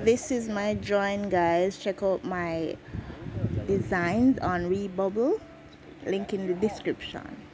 This is my drawing, guys. Check out my designs on Redbubble, link in the description.